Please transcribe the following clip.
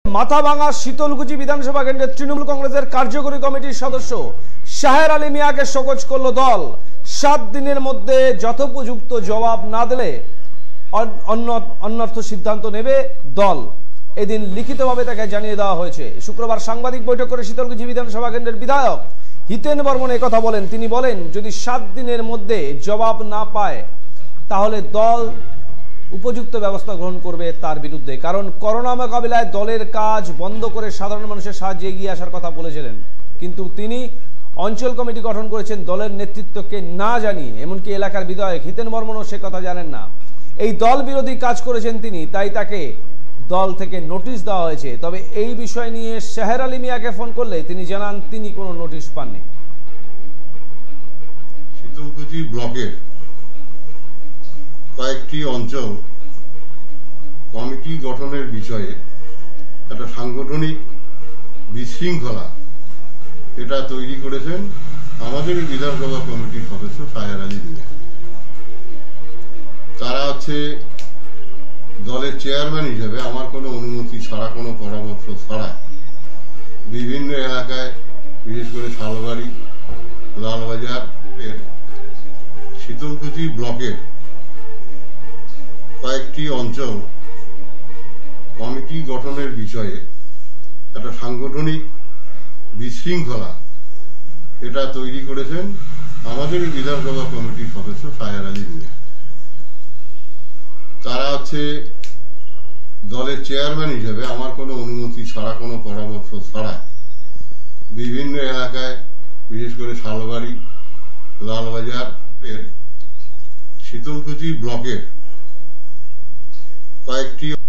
মাথাভাঙা শীতলকুচি বিধানসভা কেন্দ্রের তৃণমূল কংগ্রেসের কার্যকরী কমিটির সদস্য শাহের আলী মিয়াকে শোকজ করল দল। 7 দিনের মধ্যে যথোপযুক্ত জবাব না দিলে অন্যর্থ সিদ্ধান্ত নেবে দল। এদিন লিখিতভাবে তাকে জানিয়ে দেওয়া হয়েছে। শুক্রবার সাংবাদিক বৈঠক করে শীতলকুচি বিধানসভা কেন্দ্রের বিধায়ক হিতেন বর্মন এই কথা বলেন। তিনি বলেন, যদি 7 দিনের মধ্যে জবাব না পায় তাহলে দল উপযুক্ত ব্যবস্থা গ্রহণ করবে তার বিরুদ্ধে। কারণ করোনা মোকাবিলায় দলের কাজ বন্ধ করে সাধারণ মানুষের সাহায্যে এগিয়ে আসার কথা বলেছিলেন, কিন্তু তিনি অঞ্চল কমিটি গঠন করেছেন দলের নেতৃত্বকে না জানিয়ে। এমনকি এলাকার বিধায়ক হিতেন বর্মনও সে কথা জানেন না। এই দল বিরোধী কাজ করেছেন তিনি, তাই তাকে দল থেকে নোটিশ দেওয়া হয়েছে। তবে এই বিষয় নিয়ে শাহের আলী মিয়াকে ফোন করলে তিনি জানান তিনি কোনো নোটিশ পাননি। শীতলকুচি ব্লকের কয়েকটি অঞ্চল কমিটি গঠনের বিষয়ে একটা সাংগঠনিক বিশৃঙ্খলা এটা তৈরি করেছেন আমাদের বিধানসভা কমিটির সদস্য শাহের আলী মিয়া। তারা দলের চেয়ারম্যান হিসেবে আমার কোনো অনুমতি ছাড়া, কোনো পরামর্শ ছাড়া বিভিন্ন এলাকায়, বিশেষ করে শালবাড়ি, লালবাজারের শীতলকুচি ব্লকের কয়েকটি অঞ্চল কমিটি গঠনের বিষয়ে একটা সাংগঠনিক বিশৃঙ্খলা এটা তৈরি করেছেন আমাদের বিধানসভা কমিটির সদস্য শাহের আলী মিয়া। তারা দলের চেয়ারম্যান হিসেবে আমার কোনো অনুমতি ছাড়া, কোনো পরামর্শ ছাড়া বিভিন্ন এলাকায়, বিশেষ করে শালবাড়ি, লালবাজারের শীতলকুচি ব্লকের কয়েকটি